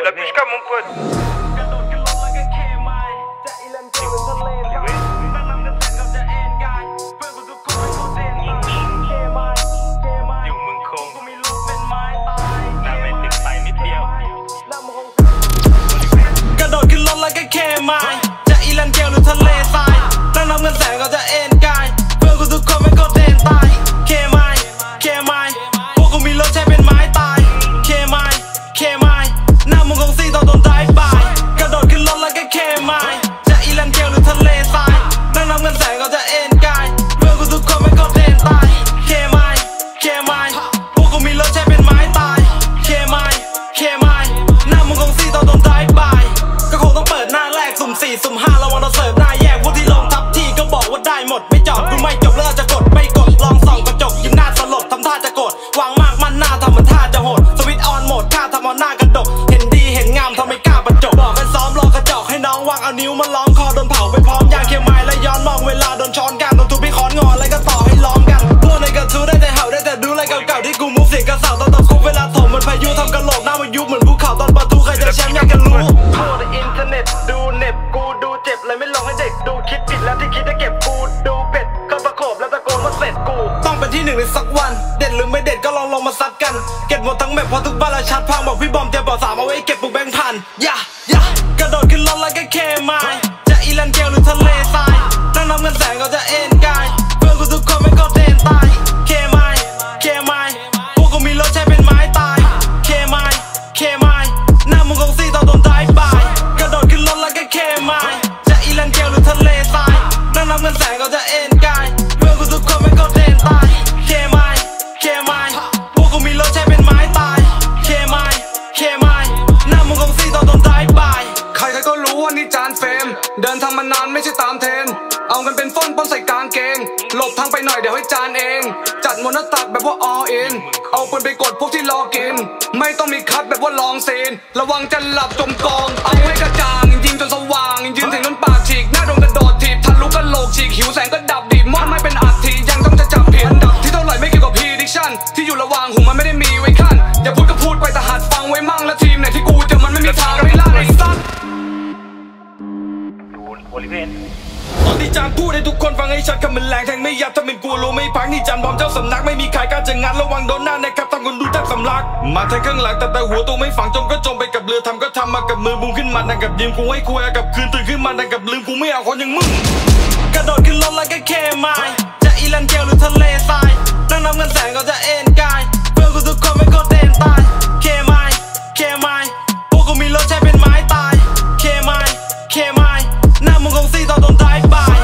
la bouche comme mon pote.กระโดดขึ้นรถแล้วก็เคมายจะอีแลนเกลหรือทะเลทรายนั่งนับเงินแสนก็จะเอ็นกายเพื่อนกูทุกคนไม่ก็เด่นตายเคมายพวกกูมีรถใช้เป็นไม้ตายเคมายหน้ามึงคงซีตอนโดนไดฟ์บายกระโดดขึ้นรถแล้วก็เคมายจะอีแลนเกลหรือทะเลทรายนั่งนับเงินแสนก็จะเอ็นกายเพื่อนกูทุกคนไม่ก็เด่นตายเคมายพวกกูมีรถใช้เป็นไม้ตายเคมายหน้ามึงคงซีตอนโดนไดฟ์บายก็คงต้องเปิดหน้าแรกสุ่ม4สุ่ม5ระวังเราเสิร์ฟหน้าแยกพวกที่ลงทับที่ก็บอกว่าได้หมดไม่จอบกูไม่จบแล้วจะกดไม่กดลองส่องกระจกยิ้มหน้าสลดทำท่าจะกดวางมากมันหน้าทำเหมือนท่าจะโหดสวิตช์ออนโหมดท่าทำเอาหน้ากระดกเห็นดีเห็นงามทำไม่กล้าประจบบอกกันซ้อมรอกระจอกให้น้องวางเอานิ้วมาล้อมคอโดนเผาไปพร้อมยางเคียวไม้และย้อนมองเวลาโดนช้อนกันโดนทุบพี่ค้อนงออะไรก็ต่อให้ล้อมกันพวกในกระทู้ได้แต่เห่าได้แต่ดูอะไรเก่าๆที่กูมุกเสียงกระเสาตอนตบคุกเวลาถมเหมือนพายุทำกระโหลกหน้ามันยุบเหมือนภูเขาตอนปะทุใครจะแชมป์อยากจะรู้โทษอินเทอร์เน็ตดูเน็บกูดูเจ็บเลยไม่ลองให้เด็กดูคิดผิดแล้วที่คิดจะเก็บกูดูเป็ดเข้าประโคบแล้วตะโกนว่าเสร็จกูต้องเป็นที่หนึ่งในสักวันเด็ดหรือไม่เด็ดก็ลองมาซัดกันเก็บหมดทั้งแมปพอทุกบ้านละชัดพังบอกพี่บอมเตรียมบอก3เอาไว้เก็บปุกแบงค์พันกระโดดขึ้นรถแล้วก็เคมายจะอีแลนเกลหรือทะเลทรายนั่งนับเงินแสนก็จะเอ็นกายเพื่อนกูทุกคนไม่ก็เด่นตายเคมายพวกกูมีรถใช้เป็นไม้ตายเคมายหน้ามึงคงซีตอนโดนไดฟ์บายกระโดดขึ้นรถแล้วก็เคมายจะอีแลนเกลหรือทะเลทรายนั่งนับเงินแสนก็จะเอ็นกายเพื่อนกูทุกคนไม่ก็เด่นตายเคมายพวกกูมีรถใช้เป็นไม้ตายเคมายหน้ามึงคงซีตอนโดนไดฟ์บายใครก็รู้ว่านี่จานเฟมเดินทางมานานไม่ใช่ตามเทรนเอาเงินเป็นป้นใส่กางเกงหลบทางไปหน่อยเดี๋ยวให้จานเองจัดมนต์ตักแบบว่า all in เอาปืนไปกดพวกที่รอกินไม่ต้องมีคัดแบบว่าลองซีนระวังจะหลับจมกองเอาให้กระจ่างยิงจนสว่างยืนถึงจนปากฉีกหน้าโดนกระโดดถีบทะลุกระโหลกฉีกหิวแสงก็ดับดิบมอดไม่เป็นอัฐิยังต้องจะจับผิดอันดับที่เท่าไหร่ไม่เกี่ยวกับ prediction ที่อยู่ระหว่างหูมันไม่ได้มีไว้ขั้นอย่าพูดก็พูดไปแต่หัดฟังไว้มั่งและทีมไหนที่กูเจอมันไม่มีทางไม่ล่าไอ้สัสตอนที่จานพูดให้ทุกคนฟังให้ชัดคำมันแรงแทงไม่ยับถ้าเป็นกลัวรู้ไม่พักนี่จานพร้อมเจ้าสำนักไม่มีใครกล้าจะงัดระวังโดนหน้านะครับทำคนดูแทบสำลักมาแทงข้างหลังแต่หัวตัวไม่ฝังจมก็จมไปกับเรือทำก็ทำมากับมือบุ้งขึ้นมาดังกับยืมกูให้คุยกับคืนตื่นขึ้นมาดังกับลืมกูไม่เอาคนอย่างมึงกระโดดขึ้นรถแล้วก็เคมายจะอีแลนเกลหรือทะเลทรายนั่งนับเงินแสนก็จะเอ็นกายเพื่อนกูทุกคนไม่ก็เด่นตายเคมายพวกกูมีรถใช้เป็นไม้ตายเคมายหน้ามึงคงซีตอนโดนไดฟ์บาย